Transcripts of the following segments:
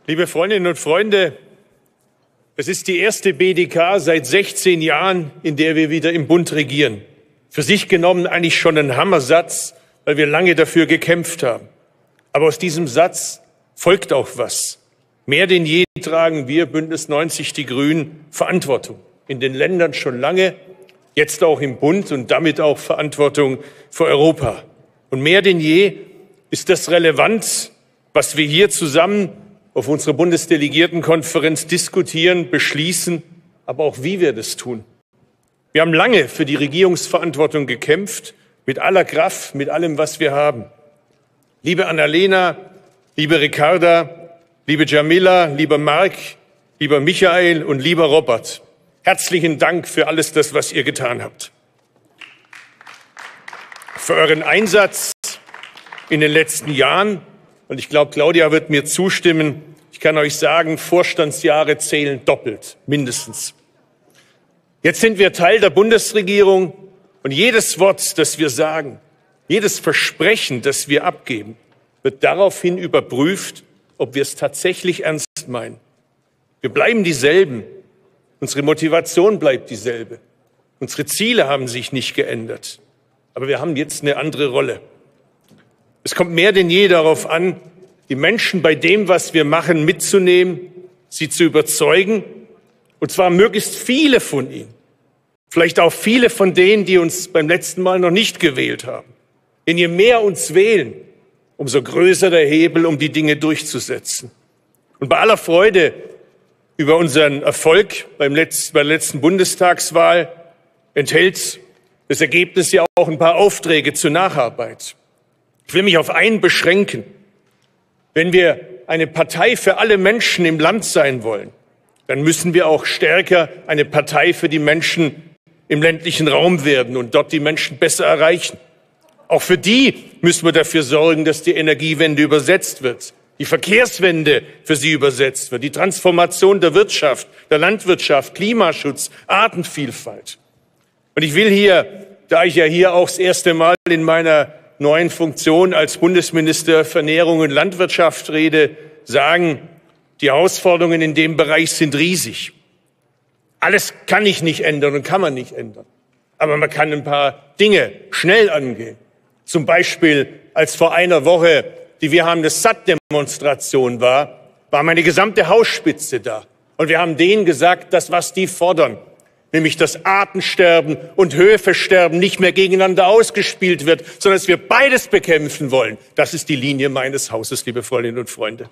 Liebe Freundinnen und Freunde, es ist die erste BDK seit 16 Jahren, in der wir wieder im Bund regieren. Für sich genommen eigentlich schon ein Hammersatz, weil wir lange dafür gekämpft haben. Aber aus diesem Satz folgt auch was. Mehr denn je tragen wir, Bündnis 90 Die Grünen, Verantwortung. In den Ländern schon lange, jetzt auch im Bund und damit auch Verantwortung für Europa. Und mehr denn je ist das relevant, was wir hier zusammen auf unserer Bundesdelegiertenkonferenz diskutieren, beschließen, aber auch wie wir das tun. Wir haben lange für die Regierungsverantwortung gekämpft, mit aller Kraft, mit allem, was wir haben. Liebe Annalena, liebe Ricarda, liebe Jamila, lieber Marc, lieber Michael und lieber Robert, herzlichen Dank für alles das, was ihr getan habt. Für euren Einsatz in den letzten Jahren. Und ich glaube, Claudia wird mir zustimmen. Ich kann euch sagen, Vorstandsjahre zählen doppelt, mindestens. Jetzt sind wir Teil der Bundesregierung und jedes Wort, das wir sagen, jedes Versprechen, das wir abgeben, wird daraufhin überprüft, ob wir es tatsächlich ernst meinen. Wir bleiben dieselben. Unsere Motivation bleibt dieselbe. Unsere Ziele haben sich nicht geändert. Aber wir haben jetzt eine andere Rolle. Es kommt mehr denn je darauf an, die Menschen bei dem, was wir machen, mitzunehmen, sie zu überzeugen, und zwar möglichst viele von ihnen. Vielleicht auch viele von denen, die uns beim letzten Mal noch nicht gewählt haben. Denn je mehr uns wählen, umso größer der Hebel, um die Dinge durchzusetzen. Und bei aller Freude über unseren Erfolg bei der letzten Bundestagswahl enthält das Ergebnis ja auch ein paar Aufträge zur Nacharbeit. Ich will mich auf einen beschränken. Wenn wir eine Partei für alle Menschen im Land sein wollen, dann müssen wir auch stärker eine Partei für die Menschen im ländlichen Raum werden und dort die Menschen besser erreichen. Auch für die müssen wir dafür sorgen, dass die Energiewende übersetzt wird, die Verkehrswende für sie übersetzt wird, die Transformation der Wirtschaft, der Landwirtschaft, Klimaschutz, Artenvielfalt. Und ich will hier, da ich ja hier auch das erste Mal in meiner neuen Funktion als Bundesminister für Ernährung und Landwirtschaft rede, sagen, die Herausforderungen in dem Bereich sind riesig. Alles kann ich nicht ändern und kann man nicht ändern. Aber man kann ein paar Dinge schnell angehen. Zum Beispiel, als vor einer Woche die Wir haben das satt-Demonstration war meine gesamte Hausspitze da. Und wir haben denen gesagt, das, was die fordern, nämlich dass Artensterben und Höfesterben nicht mehr gegeneinander ausgespielt wird, sondern dass wir beides bekämpfen wollen. Das ist die Linie meines Hauses, liebe Freundinnen und Freunde.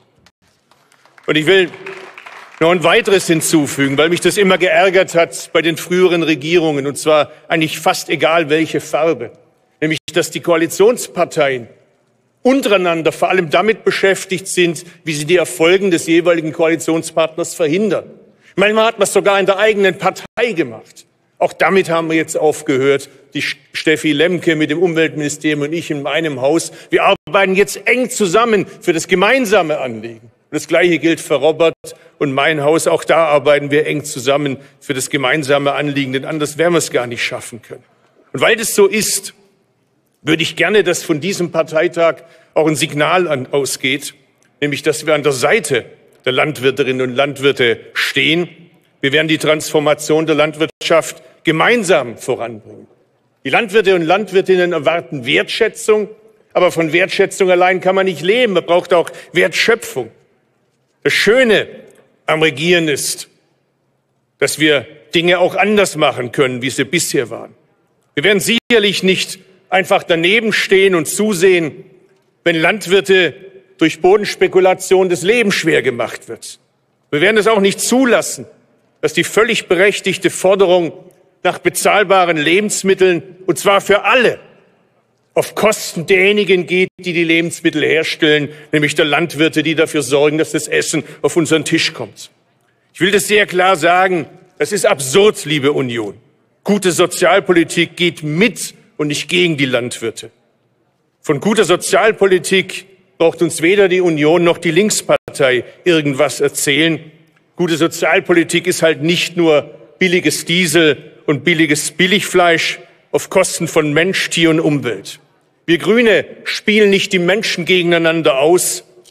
Und ich will noch ein weiteres hinzufügen, weil mich das immer geärgert hat bei den früheren Regierungen, und zwar eigentlich fast egal welche Farbe, nämlich dass die Koalitionsparteien untereinander vor allem damit beschäftigt sind, wie sie die Erfolge des jeweiligen Koalitionspartners verhindern. Manchmal hat man es sogar in der eigenen Partei gemacht. Auch damit haben wir jetzt aufgehört. Die Steffi Lemke mit dem Umweltministerium und ich in meinem Haus. Wir arbeiten jetzt eng zusammen für das gemeinsame Anliegen. Und das Gleiche gilt für Robert und mein Haus. Auch da arbeiten wir eng zusammen für das gemeinsame Anliegen, denn anders werden wir es gar nicht schaffen können. Und weil das so ist, würde ich gerne, dass von diesem Parteitag auch ein Signal ausgeht, nämlich, dass wir an der Seite der Landwirtinnen und Landwirte stehen. Wir werden die Transformation der Landwirtschaft gemeinsam voranbringen. Die Landwirte und Landwirtinnen erwarten Wertschätzung, aber von Wertschätzung allein kann man nicht leben. Man braucht auch Wertschöpfung. Das Schöne am Regieren ist, dass wir Dinge auch anders machen können, wie sie bisher waren. Wir werden sicherlich nicht einfach daneben stehen und zusehen, wenn Landwirte durch Bodenspekulation das Leben schwer gemacht wird. Wir werden es auch nicht zulassen, dass die völlig berechtigte Forderung nach bezahlbaren Lebensmitteln, und zwar für alle, auf Kosten derjenigen geht, die die Lebensmittel herstellen, nämlich der Landwirte, die dafür sorgen, dass das Essen auf unseren Tisch kommt. Ich will das sehr klar sagen, das ist absurd, liebe Union. Gute Sozialpolitik geht mit und nicht gegen die Landwirte. Von guter Sozialpolitik braucht uns weder die Union noch die Linkspartei irgendwas erzählen. Gute Sozialpolitik ist halt nicht nur billiges Diesel und billiges Billigfleisch auf Kosten von Mensch, Tier und Umwelt. Wir Grüne spielen nicht die Menschen gegeneinander aus,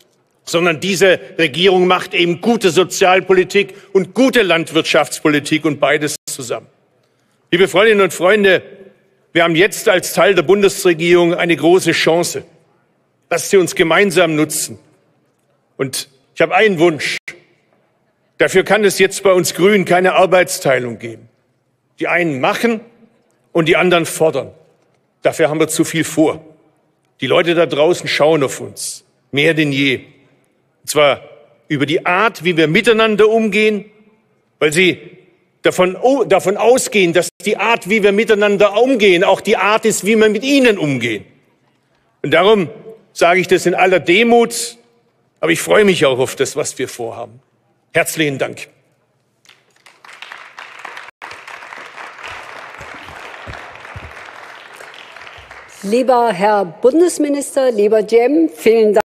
sondern diese Regierung macht eben gute Sozialpolitik und gute Landwirtschaftspolitik und beides zusammen. Liebe Freundinnen und Freunde, wir haben jetzt als Teil der Bundesregierung eine große Chance. Lasst sie uns gemeinsam nutzen. Und ich habe einen Wunsch. Dafür kann es jetzt bei uns Grünen keine Arbeitsteilung geben. Die einen machen und die anderen fordern. Dafür haben wir zu viel vor. Die Leute da draußen schauen auf uns, mehr denn je. Und zwar über die Art, wie wir miteinander umgehen, weil sie davon ausgehen, dass die Art, wie wir miteinander umgehen, auch die Art ist, wie wir mit ihnen umgehen. Und darum sage ich das in aller Demut, aber ich freue mich auch auf das, was wir vorhaben. Herzlichen Dank. Lieber Herr Bundesminister, lieber Cem, vielen Dank.